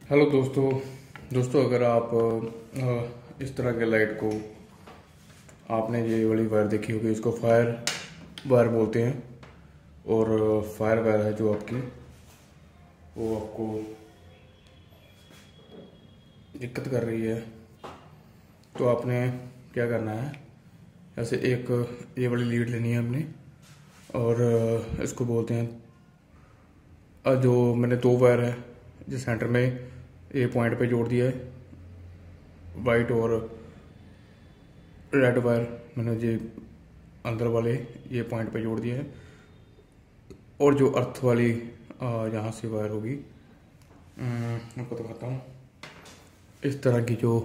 Hello दोस्तों अगर आप इस तरह के लाइट को आपने ये वाली वायर देखी होगी, इसको फायर वायर बोलते हैं। और फायर वायर है जो आपकी, वो आपको दिक्कत कर रही है, तो आपने क्या करना है, ऐसे एक ये वाली लीड लेनी है हमने, और इसको बोलते हैं जो मैंने दो वायर है जिस सेंटर में ए पॉइंट पे जोड़ दिया है, वाइट और रेड वायर मैंने ये अंदर वाले ये पॉइंट पे जोड़ दिया है। और जो अर्थ वाली यहाँ से वायर होगी, आपको दिखाता हूँ। इस तरह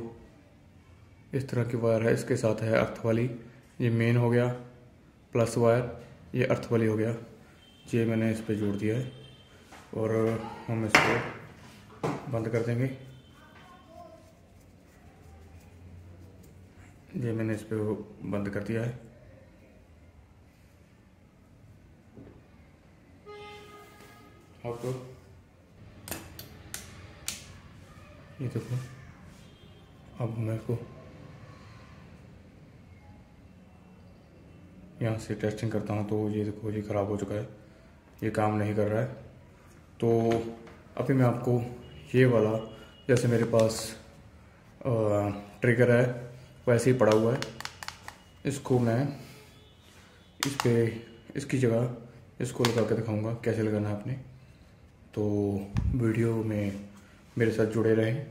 की वायर है, इसके साथ है अर्थ वाली, ये मेन हो गया प्लस वायर, ये अर्थ वाली हो गया, ये मैंने इस पे जोड़ दिया है। और हम इसको बंद कर देंगे। ये मैंने इस पे बंद कर दिया है। अब ये देखो, अब मैं इसको यहाँ से टेस्टिंग करता हूँ, तो ये देखो, ये ख़राब हो चुका है, ये काम नहीं कर रहा है। तो अभी मैं आपको ये वाला, जैसे मेरे पास ट्रिगर है वैसे ही पड़ा हुआ है, इसको मैं इस पे इसकी जगह इसको लगा के दिखाऊंगा कैसे लगाना है आपने। तो वीडियो में मेरे साथ जुड़े रहें।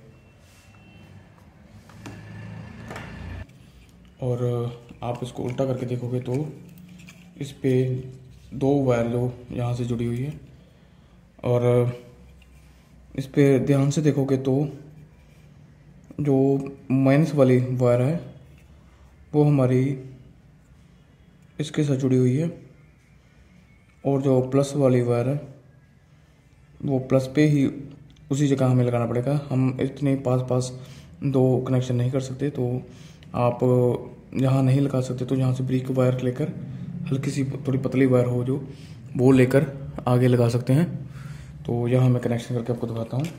और आप इसको उल्टा करके देखोगे तो इस पे दो वायर जो यहाँ से जुड़ी हुई है, और इस पे ध्यान से देखोगे तो जो माइनस वाली वायर है वो हमारी इसके साथ जुड़ी हुई है, और जो प्लस वाली वायर है वो प्लस पे ही उसी जगह हमें लगाना पड़ेगा। हम इतने पास दो कनेक्शन नहीं कर सकते, तो आप यहाँ नहीं लगा सकते तो यहाँ से ब्रिक वायर लेकर, हल्की सी थोड़ी पतली वायर हो जो, वो लेकर आगे लगा सकते हैं। तो यहाँ मैं कनेक्शन करके आपको दिखाता हूँ।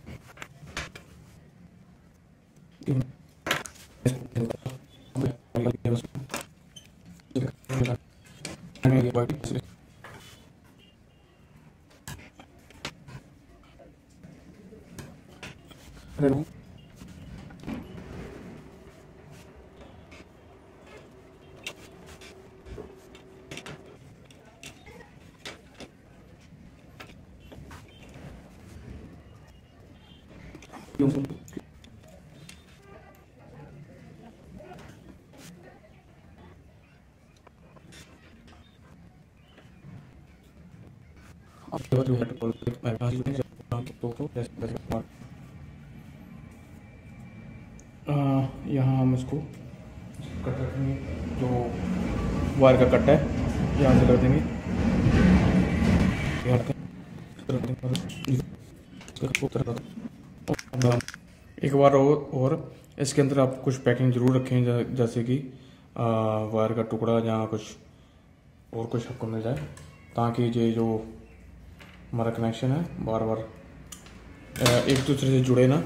यहाँ हम इसको कट रखेंगे, जो वायर का कट है यहाँ से कर देंगे। एक बार और इसके अंदर आप कुछ पैकिंग जरूर रखें, जैसे कि वायर का टुकड़ा या कुछ और कुछ आपको मिल जाए, ताकि ये जो हमारा कनेक्शन है बार बार एक दूसरे से जुड़े ना।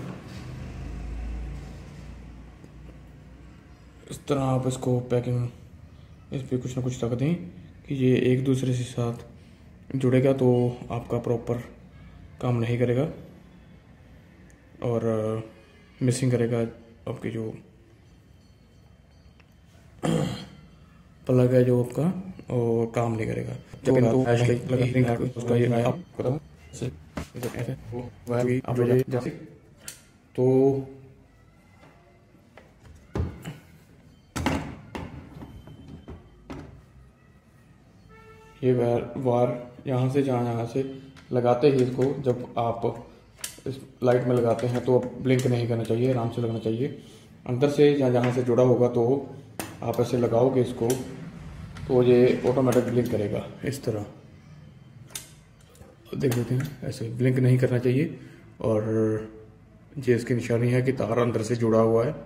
इस तरह आप इसको पैकिंग इस पे कुछ ना कुछ रख दें कि ये एक दूसरे से साथ जुड़ेगा, तो आपका प्रॉपर काम नहीं करेगा और मिसिंग करेगा। आपकी जो प्लग है जो आपका, और काम नहीं करेगा। तो ये वायर यहाँ से यहाँ से लगाते ही इसको, जब आप इस लाइट में लगाते हैं तो ब्लिंक नहीं करना चाहिए, आराम से लगना चाहिए। अंदर से जहाँ से जुड़ा होगा तो आप ऐसे लगाओगे इसको, तो ये ऑटोमेटिक ब्लिंक करेगा। इस तरह देख लेते हैं, ऐसे ब्लिंक नहीं करना चाहिए। और ये इसकी निशानी है कि तार अंदर से जुड़ा हुआ है।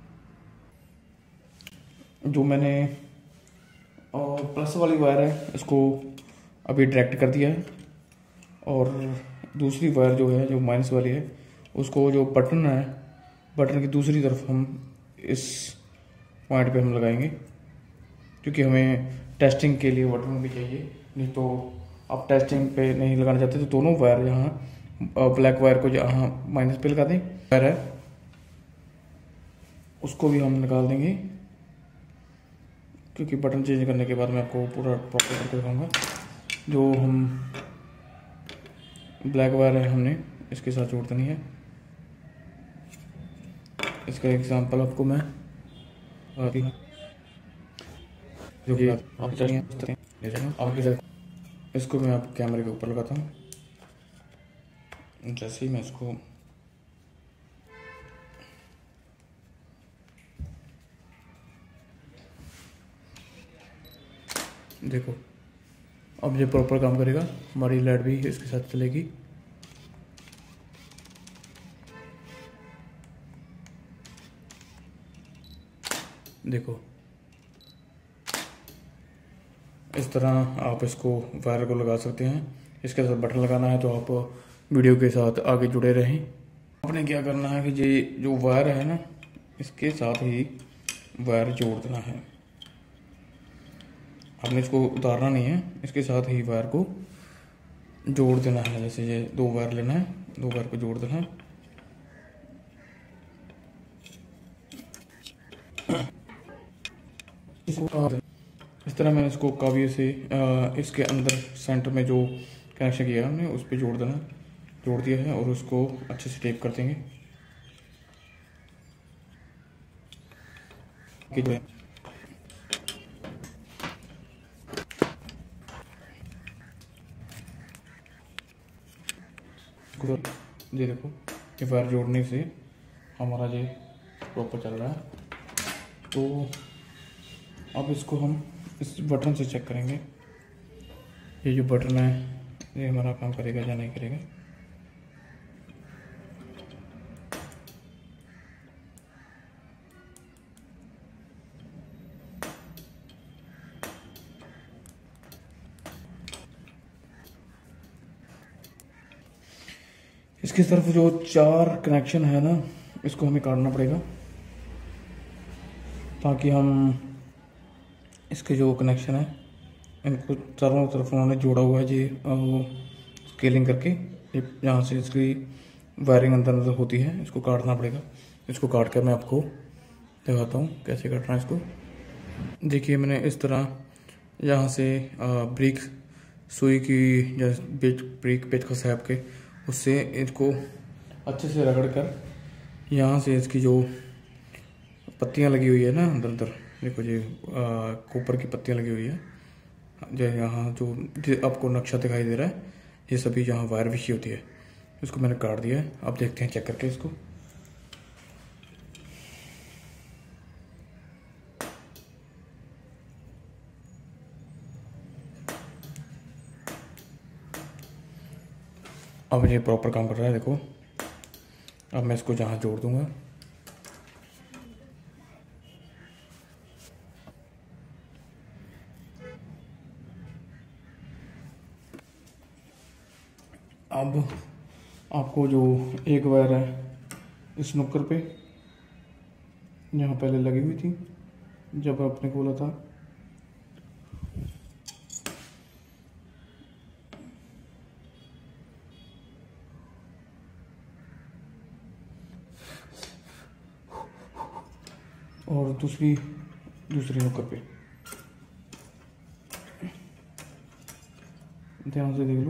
जो मैंने प्लस वाली वायर है इसको अभी डायरेक्ट कर दिया है, और दूसरी वायर जो है, जो माइनस वाली है, उसको जो बटन है, बटन की दूसरी तरफ हम इस पॉइंट पे हम लगाएंगे, क्योंकि हमें टेस्टिंग के लिए बटन भी चाहिए। नहीं तो आप टेस्टिंग पे नहीं लगाना चाहते तो दोनों वायर यहाँ ब्लैक वायर को जहाँ माइनस पे लगा दें, वायर है उसको भी हम निकाल देंगे, क्योंकि बटन चेंज करने के बाद मैं आपको पूरा प्रॉपर करके दिखाऊंगा। जो हम ब्लैक वायर है हमने इसके साथ जोड़ देनी है। इसका एग्जांपल आपको मैं जो कि इसको मैं आप कैमरे के ऊपर लगाता हूँ। जैसे ही मैं इसको देखो, अब ये प्रॉपर काम करेगा, हमारी लाइट भी इसके साथ चलेगी। देखो इस तरह आप इसको वायर को लगा सकते हैं। इसके साथ बटन लगाना है तो आप वीडियो के साथ आगे जुड़े रहें। आपने क्या करना है कि ये जो वायर है ना, इसके साथ ही वायर जोड़ देना है। आपने इसको उतारना नहीं है, इसके साथ ही वायर को जोड़ देना है। जैसे ये 2 वायर लेना है, 2 वायर को जोड़ देना है। इस तरह मैंने इसको काविये से इसके अंदर सेंटर में जो कनेक्शन किया है हमने उस पर जोड़ दिया है, और उसको अच्छे से टेप कर देंगे। ये देखो, ये वायर जोड़ने से हमारा ये प्रॉपर चल रहा है। तो अब इसको हम इस बटन से चेक करेंगे, ये जो बटन है ये हमारा काम करेगा या नहीं करेगा। इसकी तरफ जो 4 कनेक्शन है ना, इसको हमें काटना पड़ेगा, ताकि हम इसके जो कनेक्शन है इनको चारों तरफ उन्होंने जोड़ा हुआ है जी, वो स्केलिंग करके जहाँ से इसकी वायरिंग अंदर अंदर होती है, इसको काटना पड़ेगा। इसको काट कर मैं आपको दिखाता हूँ कैसे काटना है इसको। देखिए मैंने इस तरह यहाँ से ब्रिक सुई की या ब्रिक पेच का सैप के उससे इसको अच्छे से रगड़ कर यहाँ से इसकी जो पत्तियाँ लगी हुई है ना अंदर अंदर, देखो ये कॉपर की पत्तियाँ लगी हुई है, जो यहाँ जो आपको नक्शा दिखाई दे रहा है, ये सभी यहाँ वायर बिछी होती है। इसको मैंने काट दिया है, आप देखते हैं चेक करके इसको। अब ये प्रॉपर काम कर रहा है, देखो। अब मैं इसको जहाँ जोड़ दूंगा, अब आपको जो एक वायर है इस नुक्कर पे जहाँ पहले लगी हुई थी जब आपने खोला था, और दूसरी नुक्कर पे ध्यान से देख लो।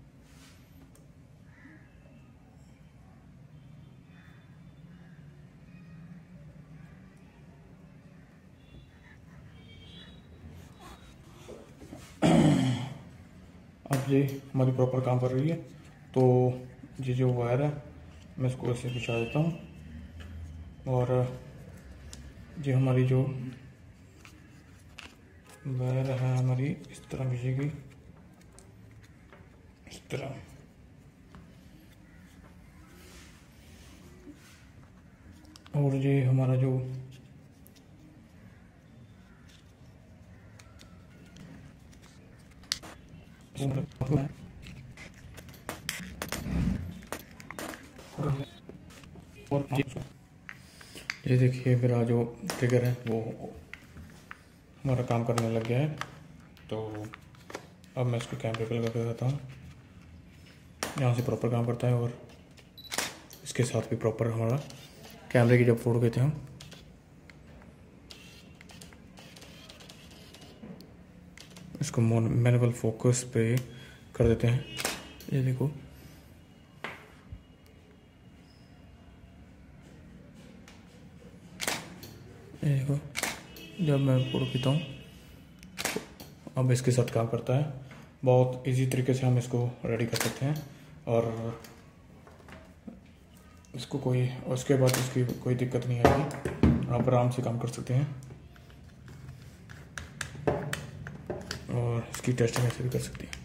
अब ये हमारी प्रॉपर काम कर रही है। तो ये जो वायर है मैं इसको ऐसे बिछा देता हूँ, और ये हमारी जो वायर है हमारी इस तरह बिछेगी, इस तरह। और ये हमारा जो और ये देखिए मेरा जो ट्रिगर है वो हमारा काम करने लग गया है। तो अब मैं इसको कैमरे पे लगा कर देता हूँ, यहाँ से प्रॉपर काम करता है और इसके साथ भी प्रॉपर हमारा कैमरे की जब फ़ोटो लेते हैं हम इसको मैनुअल फोकस पे कर देते हैं। ये देखो जब मैं फ़ोटो खींचता हूँ अब इसके साथ काम करता है। बहुत इजी तरीके से हम इसको रेडी कर सकते हैं और इसको उसके बाद इसकी कोई दिक्कत नहीं आएगी, आप आराम से काम कर सकते हैं और इसकी टेस्टिंग ऐसे भी कर सकते हैं।